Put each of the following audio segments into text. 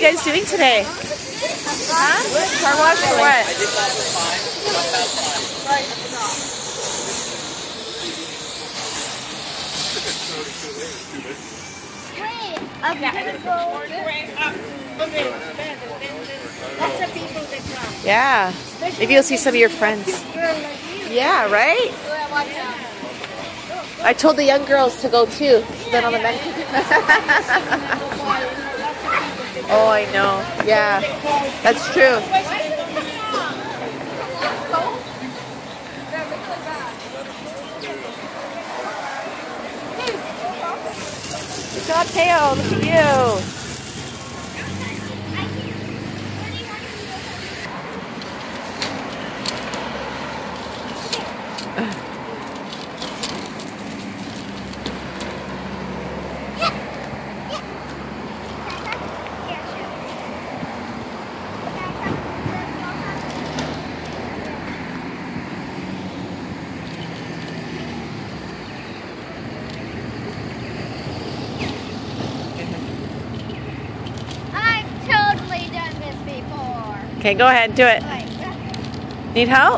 guys doing today? Huh? Car wash or what? Yeah, maybe you'll see some of your friends. Yeah, right? I told the young girls to go too. Then on the men. Oh, I know. Yeah, that's true. Good job, Teo. Look at you. Okay, go ahead, do it. Need help?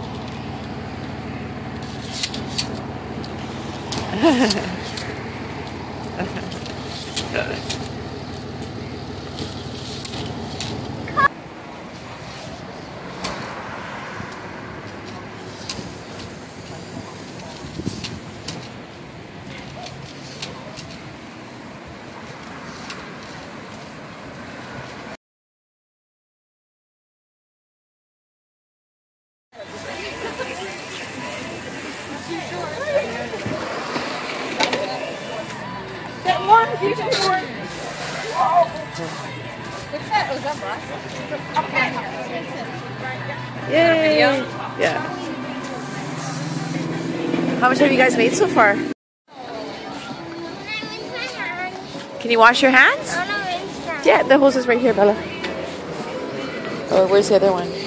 Yay! Yeah. How much have you guys made so far? Can you wash your hands? Yeah, the hose is right here, Bella. Oh, where's the other one?